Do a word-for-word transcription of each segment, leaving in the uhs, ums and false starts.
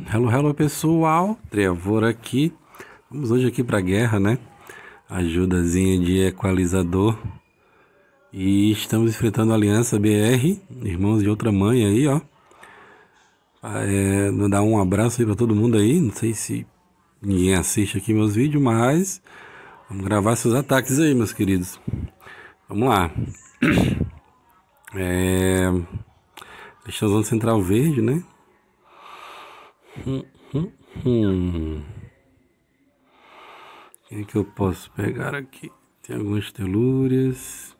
Hello, hello pessoal, Trevor aqui. Vamos hoje aqui pra guerra, né? Ajudazinha de equalizador. E estamos enfrentando a Aliança B R, irmãos de outra mãe aí, ó. É, dar um abraço aí pra todo mundo aí. Não sei se ninguém assiste aqui meus vídeos, mas vamos gravar seus ataques aí, meus queridos. Vamos lá. É... Deixa a zona central verde, né? Hum, hum, hum. Quem é que eu posso pegar aqui? Tem algumas telúrias.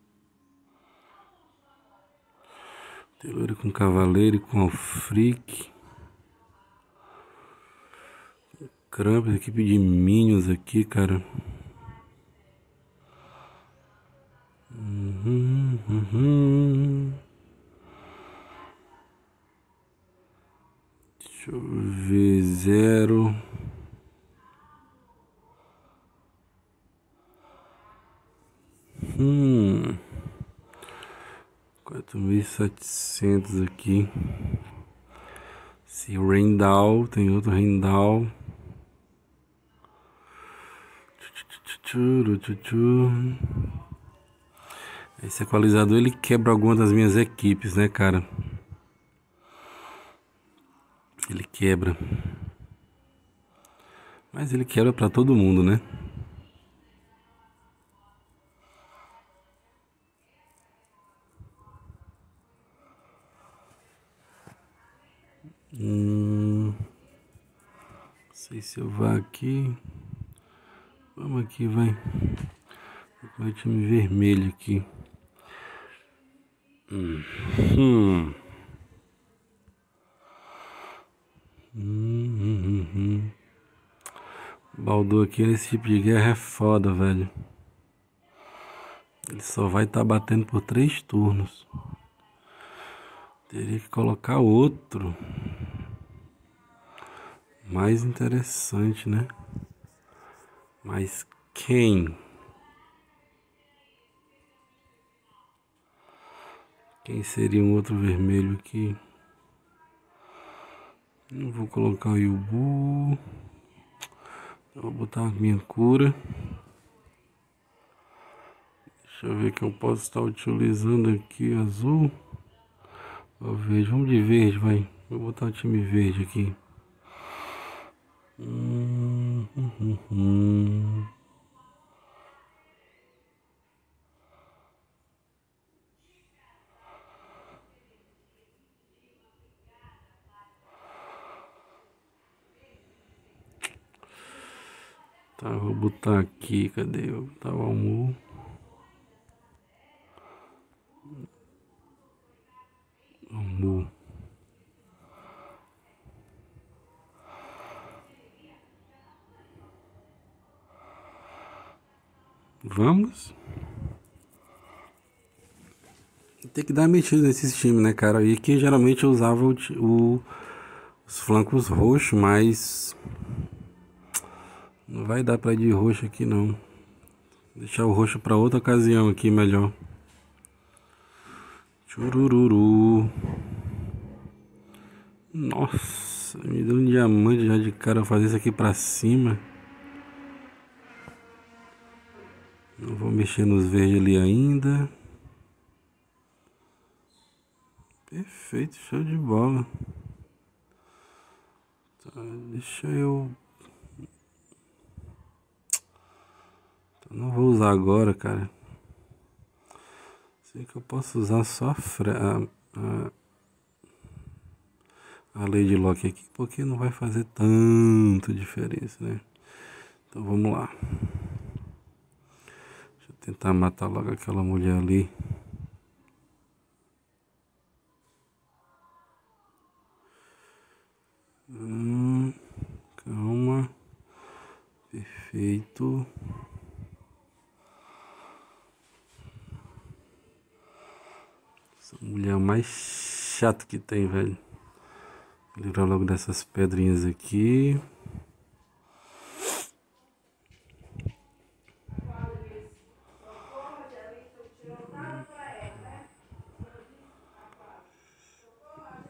Telúria com cavaleiro e com alfrique. Krampus, equipe de minions aqui, cara. Uhum, uhum. Deixa eu ver. Zero. Hum. quatro mil e setecentos aqui. Se Rendal, tem outro Rendal. Esse equalizador ele quebra algumas das minhas equipes, né, cara? Ele quebra. Mas ele quebra pra todo mundo, né? Hum, não sei se eu vou aqui. Vamos aqui, vai. Vai time vermelho aqui. Hum. Hum. Hum, hum, hum. Baldur aqui nesse tipo de guerra é foda, velho. Ele só vai estar tá batendo por três turnos. Teria que colocar outro. Mais interessante, né? Mas quem? Quem seria um outro vermelho aqui? Não vou colocar o Yubu. Eu vou botar a minha cura. Deixa eu ver que eu posso estar utilizando aqui azul. Ou verde. Vamos de verde, vai. Vou botar o time verde aqui. Hum, hum, hum, hum. Tá, vou botar aqui. Cadê? Vou botar o Almu. Almu. Vamos. Tem que dar mexida nesses times, né, cara? E que geralmente eu usava o, o, os flancos roxos, mas não vai dar pra ir de roxo aqui, não. Deixar o roxo pra outra ocasião aqui, melhor. Churururu. Nossa, me deu um diamante já de cara fazer isso aqui pra cima. Não vou mexer nos verdes ali ainda. Perfeito, show de bola. Tá, deixa eu... Não vou usar agora, cara. Sei que eu posso usar só a, fre... a, a... a Lady Lock aqui, porque não vai fazer tanta diferença, né? Então vamos lá. Deixa eu tentar matar logo aquela mulher ali. Hum, calma. Perfeito. Essa mulher mais chata que tem, velho. Vou livrar logo dessas pedrinhas aqui.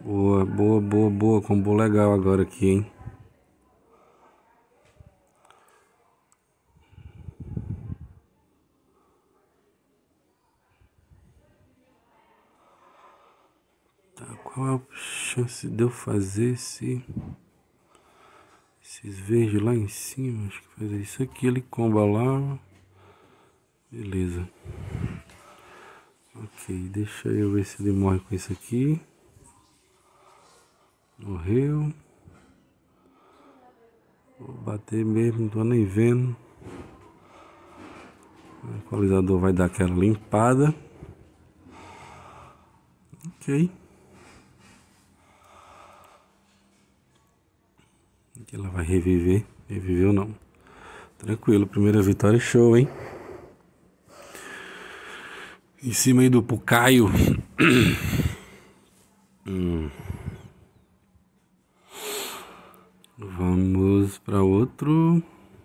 Boa, boa, boa, boa. Combo legal agora aqui, hein? Tá, qual é a chance de eu fazer esse... Esses verdes lá em cima? Acho que fazer isso aqui, ele comba lá. Beleza. Ok, deixa eu ver se ele morre com isso aqui. Morreu. Vou bater mesmo, não tô nem vendo. O equalizador vai dar aquela limpada. Ok. Aqui ela vai reviver. Reviveu não. Tranquilo, primeira vitória show, hein? Em cima aí do Pucaio. hum. Vamos para outro.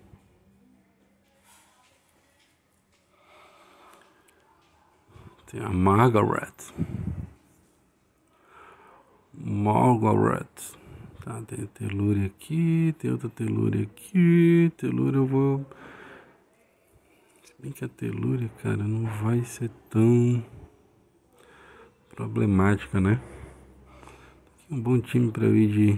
Tem a Margaret. Margaret. Tá, tem a telúria aqui, tem outra telúria aqui. Telúria eu vou... Se bem que a telúria, cara, não vai ser tão problemática, né? Um bom time pra eu ir de...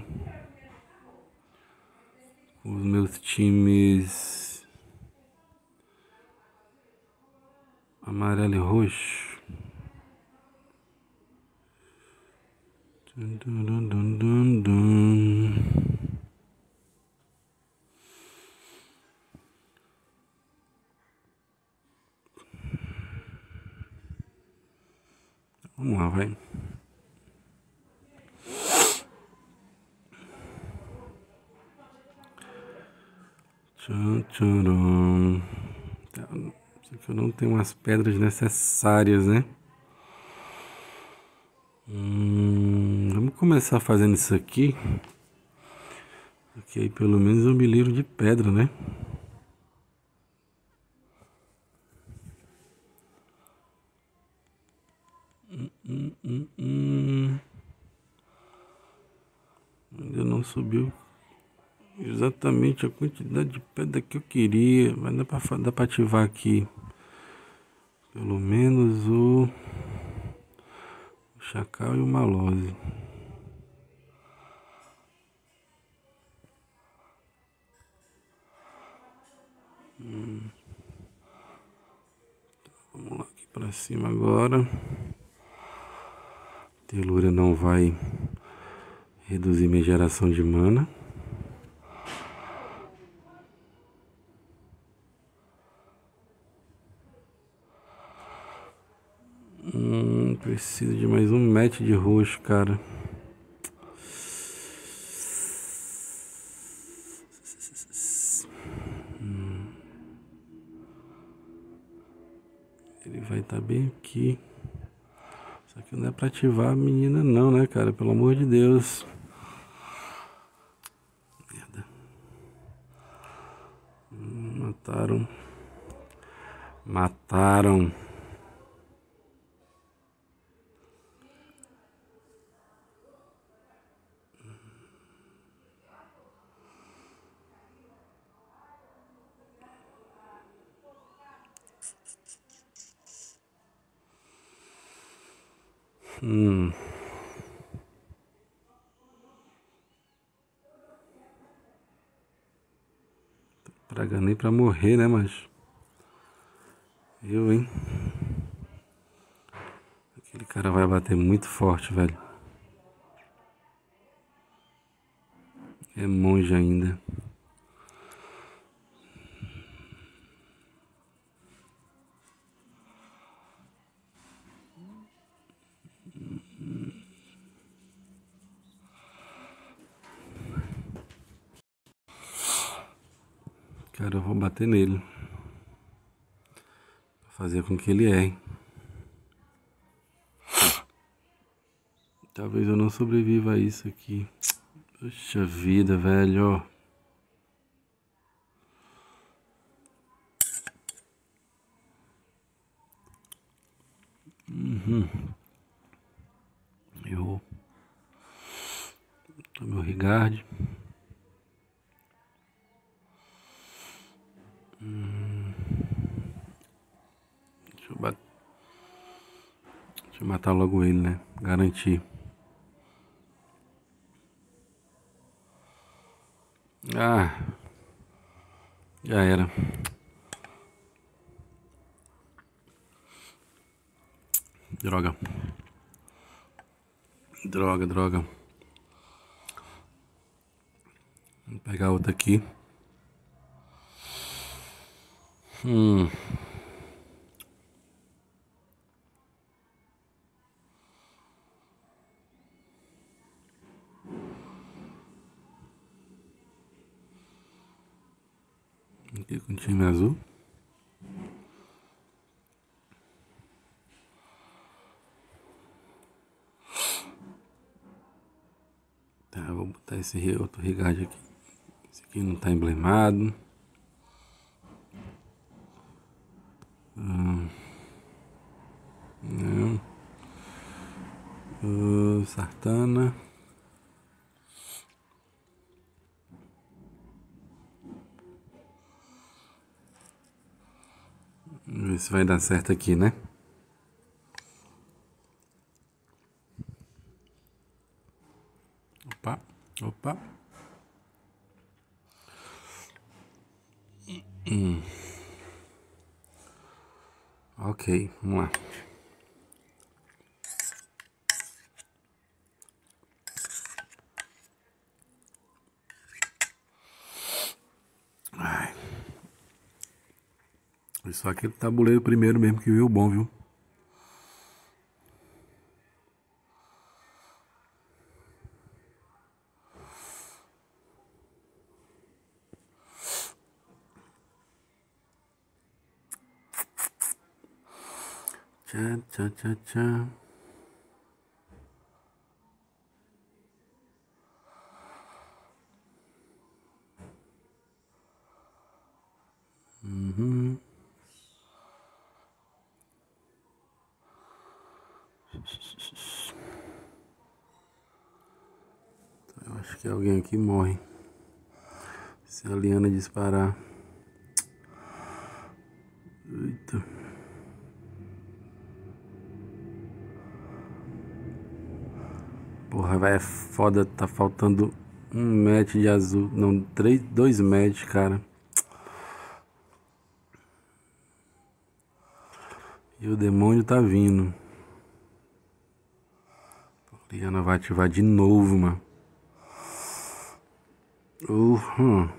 os meus times... amarelo e roxo. Dun, dun, dun, dun, dun, dun. Vamos lá, vai. Tchan, tcharam. Só que eu não tenho as pedras necessárias, né? Hum, vamos começar fazendo isso aqui. Porque aí pelo menos eu me livro de pedra, né? Hum, hum, hum, hum. Ainda não subiu exatamente a quantidade de pedra que eu queria. Mas dá pra, dá pra ativar aqui pelo menos o, o Chacal e o Malose. Hum. Vamos lá aqui pra cima agora. Telúria não vai reduzir minha geração de mana. Hum, preciso de mais um match de roxo, cara. Hum. Ele vai estar tá bem aqui. Só que não é pra ativar a menina não, né, cara? Pelo amor de Deus. Merda. Hum, mataram. Mataram. Hum. Praga nem pra morrer, né, mas... Eu, hein? Aquele cara vai bater muito forte, velho. É monge ainda. Cara, eu vou bater nele. Fazer com que ele erre. Talvez eu não sobreviva a isso aqui. Poxa vida, velho. Uhum. Errou. Meu Rigard. Hum. Deixa eu, bat... Deixa eu matar logo ele, né? Garantir. Ah, já era. Droga. Droga, droga. Vou pegar outra aqui. Hum. Aqui com o time azul. Tá, vou botar esse outro Rigard aqui. Esse aqui não tá emblemado. Hum. Não. Uh, Sartana. Vamos ver se vai dar certo aqui, né? Opa, opa. Hum. Ok, vamos lá. Ai. Só aquele tabuleiro primeiro mesmo que veio bom, viu? Tchá, tchá, tchá, tchá. Uhum. Eu acho que alguém aqui morre se a Liana disparar. Eita. Porra, vai, é foda, tá faltando um match de azul. Não, três, dois match, cara. E o demônio tá vindo. A Liana vai ativar de novo, mano. Uhum.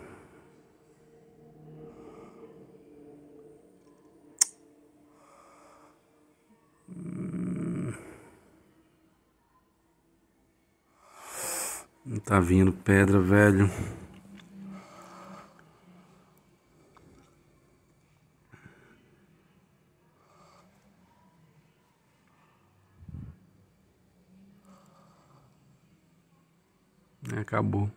Não tá vindo pedra, velho. Acabou.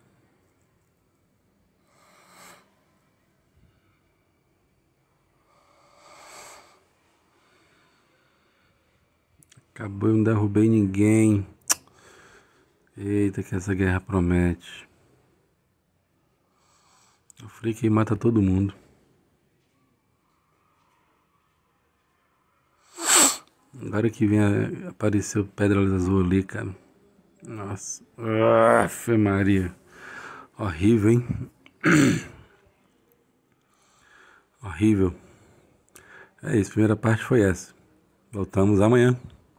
Acabou, eu não derrubei ninguém. Eita, que essa guerra promete. O Freak mata todo mundo. Agora que vem, a- apareceu pedra azul ali, cara. Nossa. Aff, Maria. Horrível, hein? Horrível. É isso, a primeira parte foi essa. Voltamos amanhã.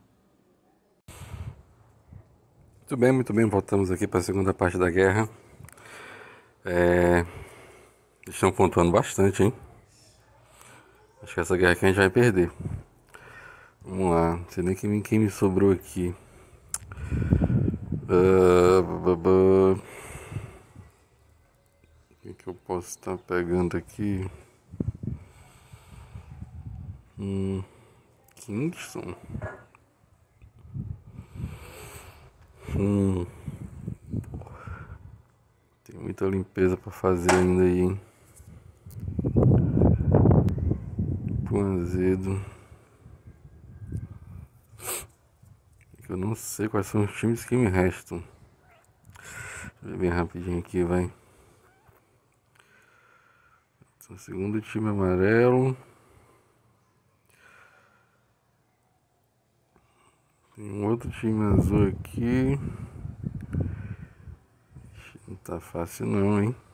Muito bem, muito bem. Voltamos aqui para a segunda parte da guerra. É... Estão pontuando bastante, hein? Acho que essa guerra aqui a gente vai perder. Vamos lá. Não sei nem quem, quem me sobrou aqui. Uh, bu- bu- bu. O que, que eu posso estar pegando aqui? Hum, Kingston. Hum, tem muita limpeza pra fazer ainda aí, hein? Pão azedo. Eu não sei quais são os times que me restam. Ver bem rapidinho aqui, vai. O segundo time amarelo. Tem um outro time azul aqui. Não tá fácil não, hein?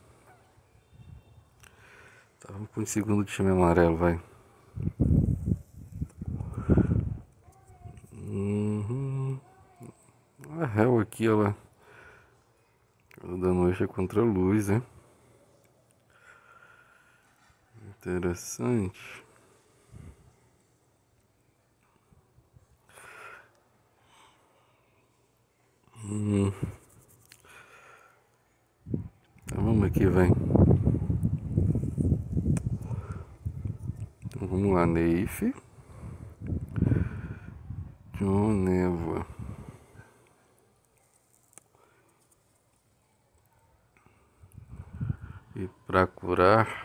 Tá, vamos pro segundo time amarelo, vai. Uhum. A réu aqui, ó lá. Da noite é contra a luz, né? Interessante. Hum. Então vamos aqui, vai. Então vamos lá, Neif. John Névoa. E pra curar.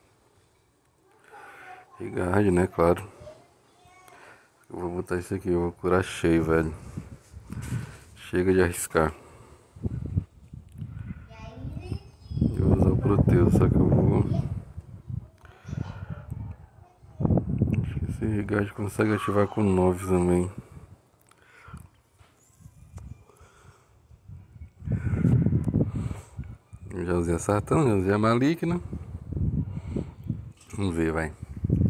Rigard, né? Claro. Eu vou botar isso aqui, eu vou curar cheio, velho. Chega de arriscar. Eu vou usar o Proteus, só que eu vou. Acho que esse Rigard consegue ativar com nove também. Eu já usei a Sartão, já usei a Maligna. Vamos ver, vai.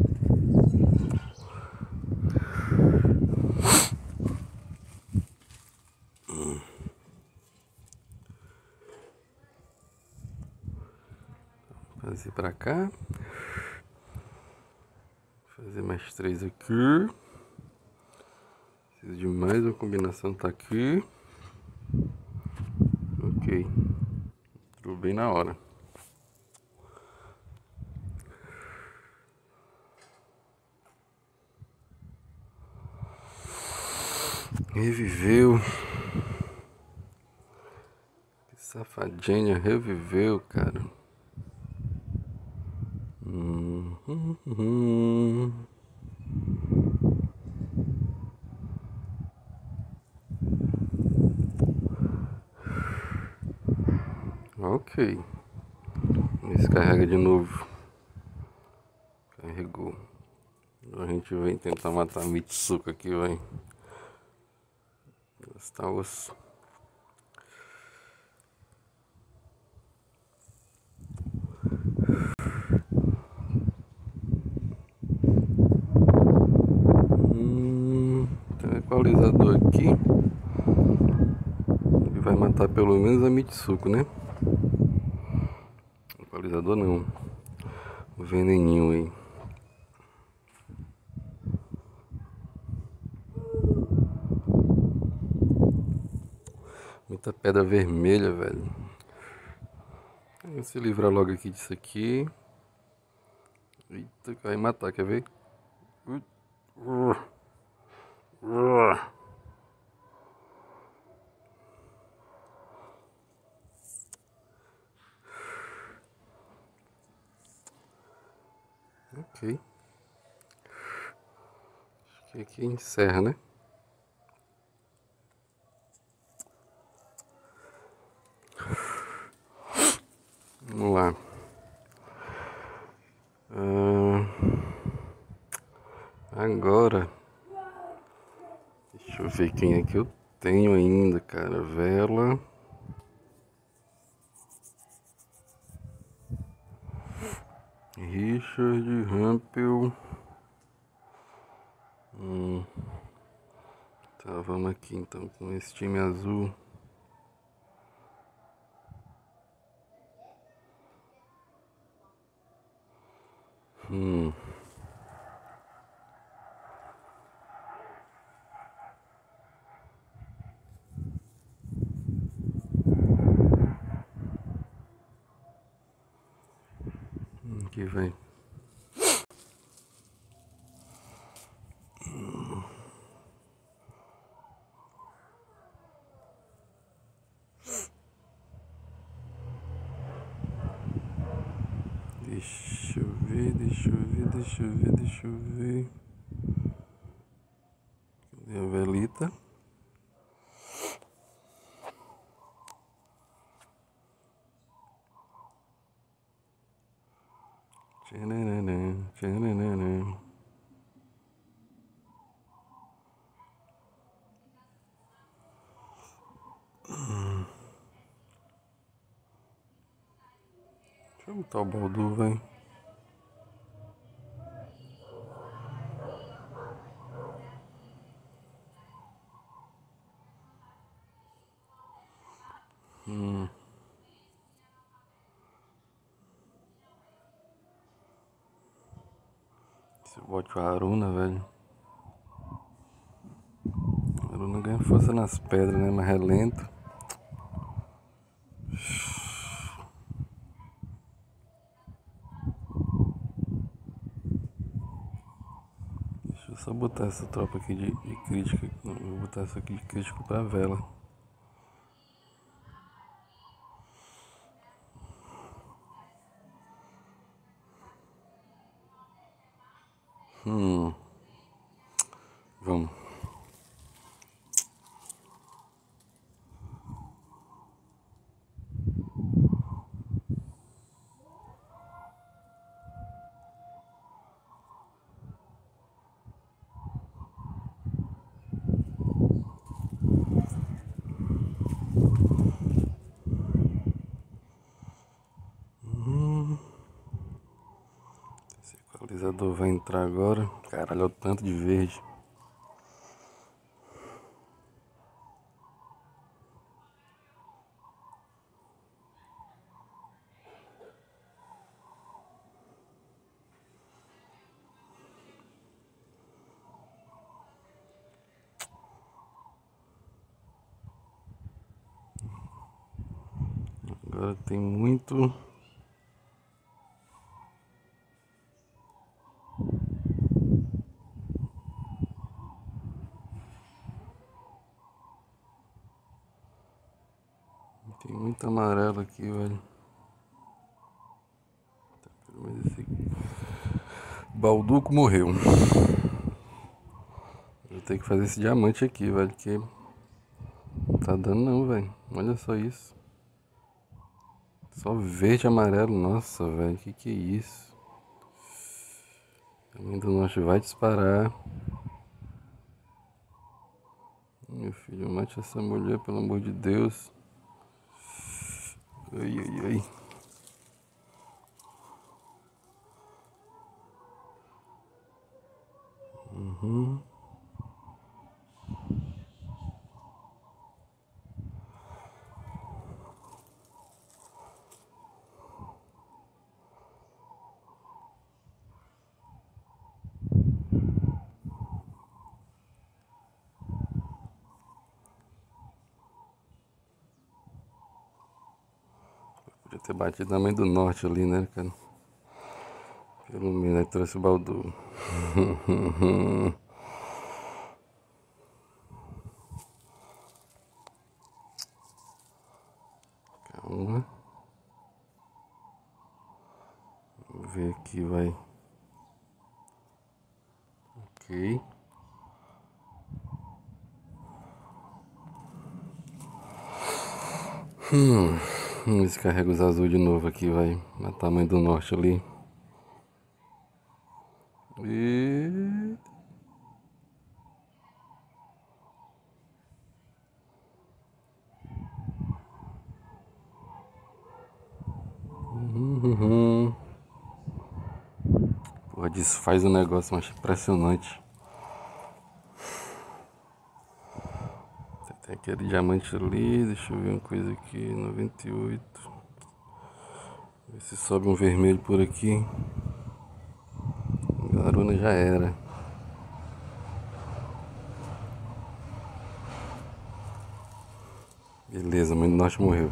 Fazer pra cá. Fazer mais três aqui. Preciso de mais uma combinação, tá aqui. Ok. Entrou bem na hora. Reviveu. Que safadinha, reviveu, cara. Hum, hum, hum. Ok. Descarrega de novo. Carregou. Agora a gente vem tentar matar a Mitsuko aqui, vai. Gastar osso. Hum, tem um equalizador aqui. Ele vai matar pelo menos a Mitsuko, né? Equalizador não. O veneninho aí. Muita pedra vermelha, velho. Vamos se livrar logo aqui disso aqui. Eita, vai matar, quer ver? Ok. Acho que aqui encerra, né? Vamos lá. Ah, agora. Deixa eu ver quem é que eu tenho ainda, cara. Vela. Richard, Rampel. Hum. Tá, vamos aqui então com esse time azul. Hum. Aqui vem. Deixa eu ver, deixa eu ver, deixa eu ver, deixa eu ver. Cadê a velita? Tchananã, tchananã. Deixa eu botar o baldu, velho. Hum. Esse bote o Aruna, velho. O Aruna ganha força nas pedras, né? Mas é lento. Deixa eu só botar essa tropa aqui de, de crítica. Não, vou botar essa aqui de crítico pra vela. Hum. Vamos. Hum. Esse equalizador vai entrar agora. Caralho, olha o tanto de verde. Agora tem muito. Tem muito amarelo aqui, velho. Tá, pelo menos esse aqui. Balduco morreu. Vou ter que fazer esse diamante aqui, velho. Que não tá dando não, velho. Olha só isso. Só verde e amarelo. Nossa, velho. Que que é isso? Caminho do Norte vai disparar. Meu filho, mate essa mulher, pelo amor de Deus. Ai, ai, ai. Uhum. Podia ter batido na mãe do Norte ali, né, cara? Pelo menos aí trouxe o baldu. Calma. Vou ver aqui, vai. Ok. Hum. Vamos ver se carrega os azuis de novo aqui, vai. Matar a mãe do Norte ali. E... Uhum. Porra, desfaz o negócio, mas impressionante. Tem aquele diamante ali, deixa eu ver uma coisa aqui, noventa e oito. Ver se sobe um vermelho por aqui. Garuna já era. Beleza, mãe do Norte morreu.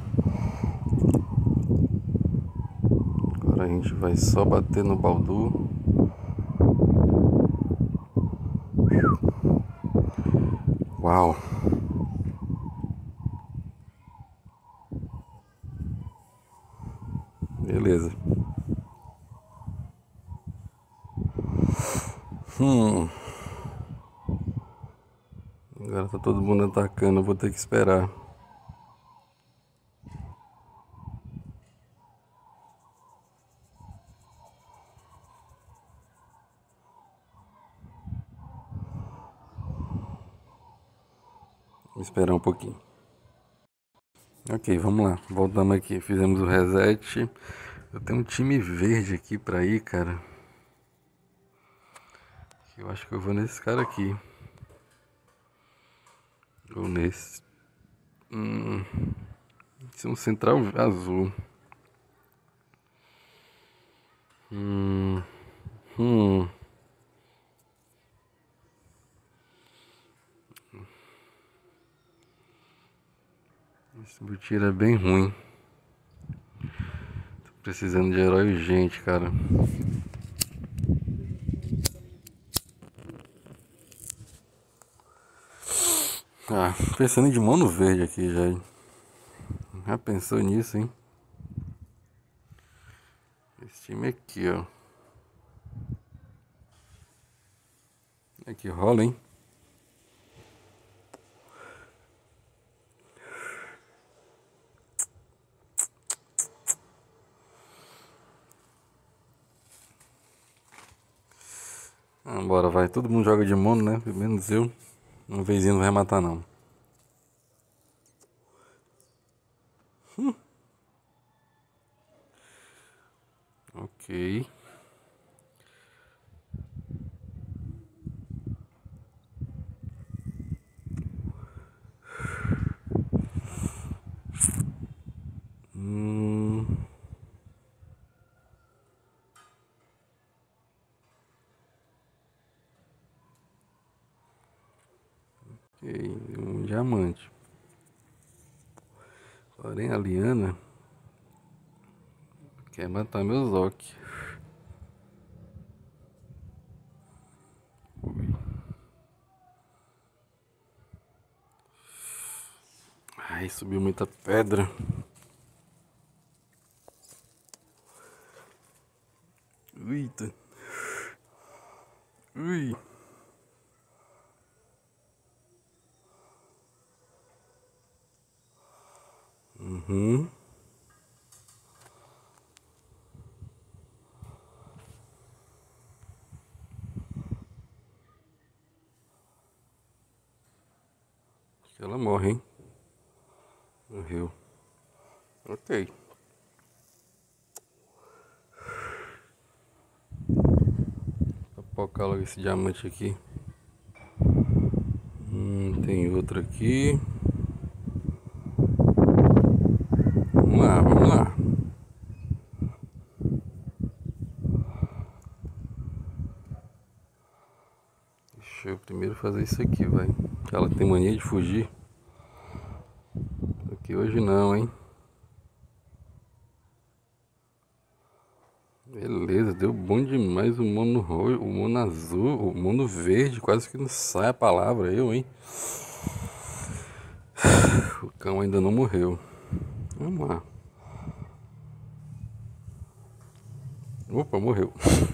Agora a gente vai só bater no baldu. Uau! Beleza. Hum. Agora tá todo mundo atacando, eu vou ter que esperar. Vamos esperar um pouquinho. Ok, vamos lá. Voltamos aqui. Fizemos o reset. Eu tenho um time verde aqui pra ir, cara. Eu acho que eu vou nesse cara aqui. Ou nesse. Hum. Esse é um central azul. Hum. Hum. Esse meu tiro é bem ruim. Tô precisando de herói urgente, cara. Ah, pensando de mono verde aqui já. Já pensou nisso, hein? Esse time aqui, ó. É que rola, hein? Ah, bora, vai. Todo mundo joga de mono, né? Pelo menos eu. Uma vezinha não vai matar, não. Hum. Ok. Hum. Ok, um diamante. Porém, a Liana quer matar meu Zoc. Ai, subiu muita pedra. Eita. Ui. Uhum. Acho que ela morre, hein? Morreu. Ok. Vou focar logo esse diamante aqui. Hum, tem outro aqui. Vamos lá, vamos lá. Deixa eu primeiro fazer isso aqui, vai. Ela tem mania de fugir. Aqui hoje não, hein? Beleza, deu bom demais o mono roxo, o mono azul, o mono verde, quase que não sai a palavra, eu, hein? O cão ainda não morreu. Vamos lá. Opa, morreu.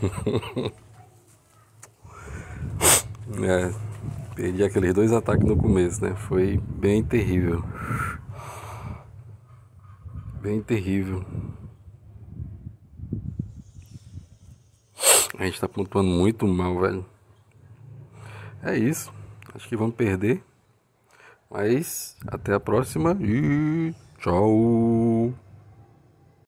É, perdi aqueles dois ataques no começo, né? Foi bem terrível. Bem terrível. A gente tá pontuando muito mal, velho. É isso. Acho que vamos perder. Mas até a próxima e tchau.